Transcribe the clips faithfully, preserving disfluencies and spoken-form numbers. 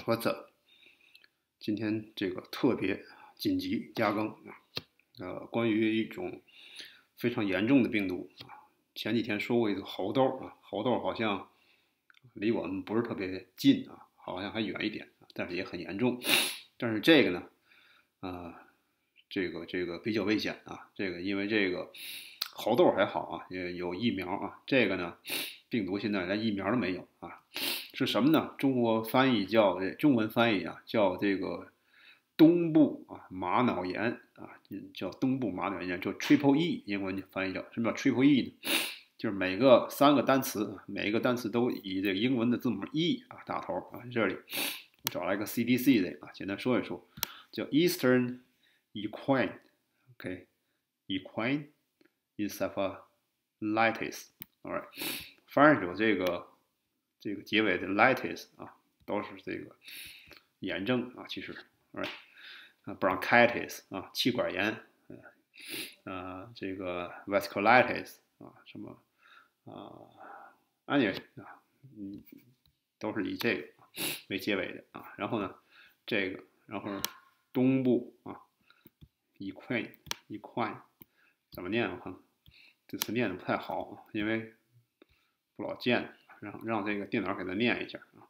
What's up？今天这个特别紧急加更啊，呃，关于一种非常严重的病毒啊，前几天说过一个猴痘啊，猴痘好像离我们不是特别近啊，好像还远一点，但是也很严重。但是这个呢，啊，这个这个比较危险啊，这个因为这个猴痘还好啊，也有疫苗啊，这个呢，病毒现在连疫苗都没有啊。是什么呢？中国翻译叫中文翻译啊，叫这个东部啊玛瑙炎啊，叫东部玛瑙炎，叫 Triple E， 英文翻译叫什么叫 Triple E 呢？就是每个三个单词，每一个单词都以这个英文的字母 E 啊打头啊。这里我找来一个 C D C 的啊，简单说一说，叫 Eastern Equine，OK，Equine Encephalitis，all right， 反正有这个。这个结尾的 litis 啊，都是这个炎症啊，其实 ，right 啊 bronchitis 啊，气管炎，呃，这个 vasculitis 啊，什么啊 ，anyway 啊，嗯，都是以这个为结尾的啊。然后呢，这个，然后东部啊 ，equine equine 怎么念？我看这词念的不太好，因为不老见。让让这个电脑给它念一下啊，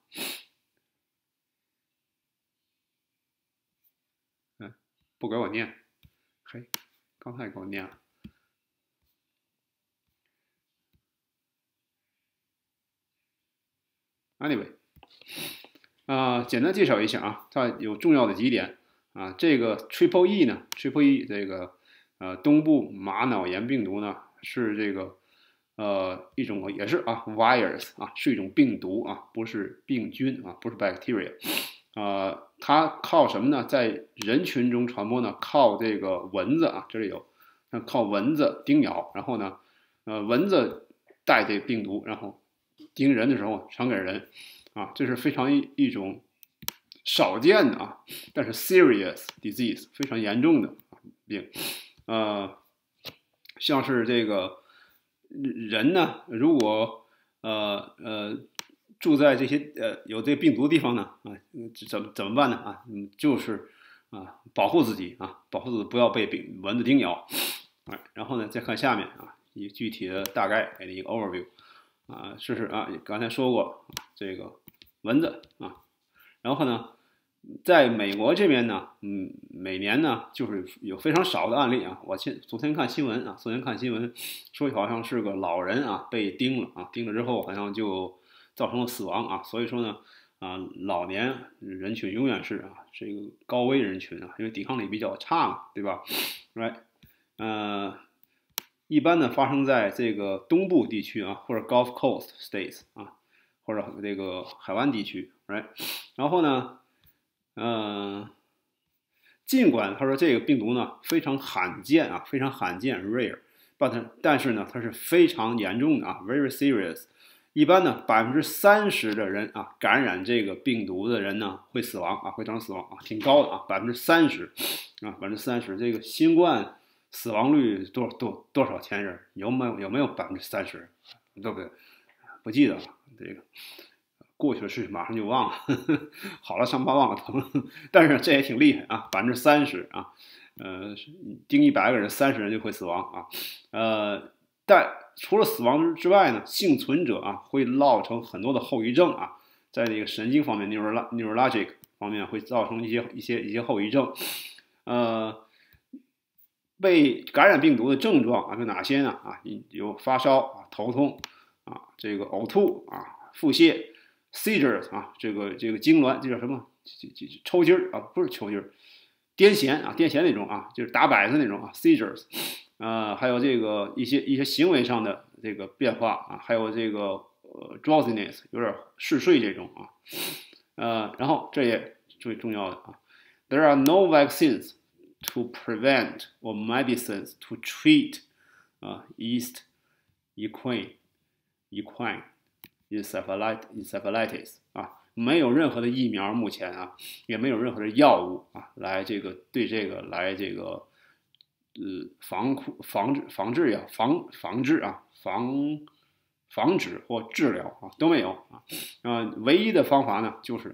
嗯，不给我念，嘿，刚才给我念了。Anyway， 啊、呃，简单介绍一下啊，它有重要的几点啊。这个 Triple E 呢 ，Triple E 这个呃东部玛瑙炎病毒呢是这个。呃，一种也是啊，virus 啊，是一种病毒啊，不是病菌啊，不是 bacteria， 呃，它靠什么呢？在人群中传播呢？靠这个蚊子啊，这里有，靠蚊子叮咬，然后呢，呃，蚊子带这病毒，然后叮人的时候传给人，啊，这是非常一一种少见的啊，但是 serious disease 非常严重的病，呃，像是这个。人呢，如果呃呃住在这些呃有这个病毒的地方呢，啊，怎么怎么办呢？啊，嗯，就是啊保护自己啊，保护自己不要被病蚊子叮咬，啊，然后呢再看下面啊，一具体的大概给你一个 overview， 啊，试试啊，刚才说过这个蚊子啊，然后呢。在美国这边呢，嗯，每年呢就是有非常少的案例啊。我前昨天看新闻啊，昨天看新闻说好像是个老人啊被叮了啊，叮了之后好像就造成了死亡啊。所以说呢，啊，老年人群永远是啊这个高危人群啊，因为抵抗力比较差嘛，对吧 ？Right， 呃，一般呢发生在这个东部地区啊，或者 Gulf Coast states 啊，或者这个海湾地区，Right， 然后呢。嗯，尽管他说这个病毒呢非常罕见啊，非常罕见 rare，but 但是呢它是非常严重的啊 ，very serious。一般呢百分之三十的人啊感染这个病毒的人呢会死亡啊，会造成死亡啊，挺高的啊，百分之三十啊，百分之三十。这个新冠死亡率多多多少千人？有没有有没有百分之三十？对不对？不记得了这个。过去的事情马上就忘了，呵呵好了伤疤忘了疼，但是这也挺厉害啊，百分之三十啊，呃，叮一百个人，三十人就会死亡啊，呃，但除了死亡之外呢，幸存者啊会落成很多的后遗症啊，在这个神经方面 neurologic 方面会造成一些一些一些后遗症，呃，被感染病毒的症状啊有哪些呢？啊，有发烧啊、头痛啊、这个呕吐啊、腹泻。seizures 啊，这个这个痉挛，这叫什么？抽筋儿啊，不是抽筋儿，癫痫啊，癫痫那种啊，就是打摆子那种啊 ，seizures， 呃，还有这个一些一些行为上的这个变化啊，还有这个呃 drowsiness， 有点嗜睡这种啊，呃，然后这也最重要的啊 ，there are no vaccines to prevent or medicines to treat 啊 East equine equine。encephalitis 啊，没有任何的疫苗，目前啊，也没有任何的药物啊，来这个对这个来这个呃防防治防治呀防防治啊防防止或治疗啊都没有啊啊，唯一的方法呢就是啊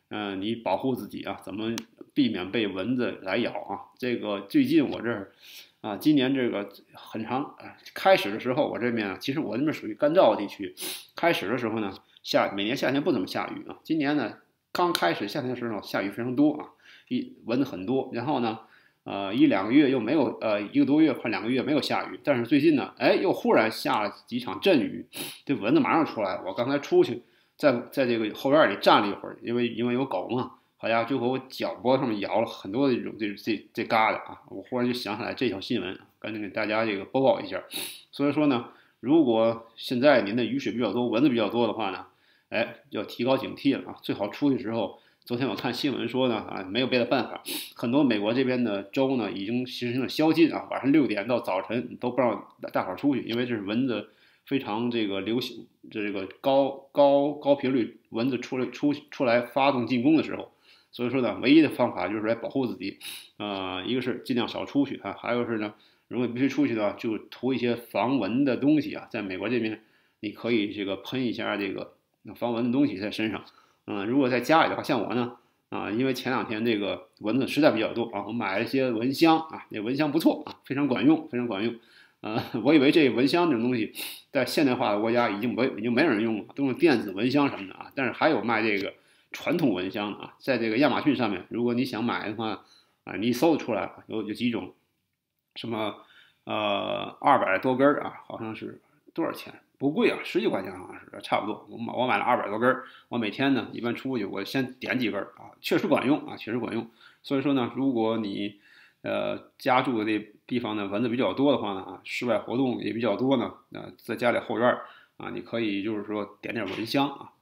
嗯、呃，你保护自己啊，怎么避免被蚊子来咬啊？这个最近我这儿啊，今年这个很长啊，开始的时候我这边啊，其实我这边属于干燥地区，开始的时候呢，下每年夏天不怎么下雨啊，今年呢刚开始夏天的时候下雨非常多啊，一蚊子很多，然后呢。呃，一两个月又没有，呃，一个多月快两个月没有下雨，但是最近呢，哎，又忽然下了几场阵雨，这蚊子马上出来。我刚才出去，在在这个后院里站了一会儿，因为因为有狗嘛，好家伙，就和我脚脖子上面咬了很多的这种这这这疙瘩啊！我忽然就想起来这条新闻，赶紧给大家这个播报一下。所以说呢，如果现在您的雨水比较多，蚊子比较多的话呢，哎，要提高警惕了啊！最好出去时候。昨天我看新闻说呢，啊，没有别的办法，很多美国这边的州呢已经实行了宵禁啊，晚上六点到早晨都不让大伙儿出去，因为这是蚊子非常这个流行，这个高高高频率蚊子出来出出来发动进攻的时候，所以说呢，唯一的方法就是来保护自己，呃，一个是尽量少出去啊，还有是呢，如果必须出去的话，就涂一些防蚊的东西啊，在美国这边你可以这个喷一下这个防蚊的东西在身上。嗯，如果在家里的话，像我呢，啊，因为前两天这个蚊子实在比较多啊，我买了一些蚊香啊，那蚊香不错啊，非常管用，非常管用。呃，我以为这蚊香这种东西在现代化的国家已经没已经没人用了，都用电子蚊香什么的啊，但是还有卖这个传统蚊香的啊，在这个亚马逊上面，如果你想买的话啊，你搜得出来，有有几种，什么呃二百多根啊，好像是多少钱？不贵啊，十几块钱好像是，差不多。我买我买了二百多根我每天呢一般出去我先点几根啊，确实管用啊，确实管用。所以说呢，如果你呃家住的这地方呢蚊子比较多的话呢啊，室外活动也比较多呢，呃，在家里后院啊，你可以就是说点点蚊香啊，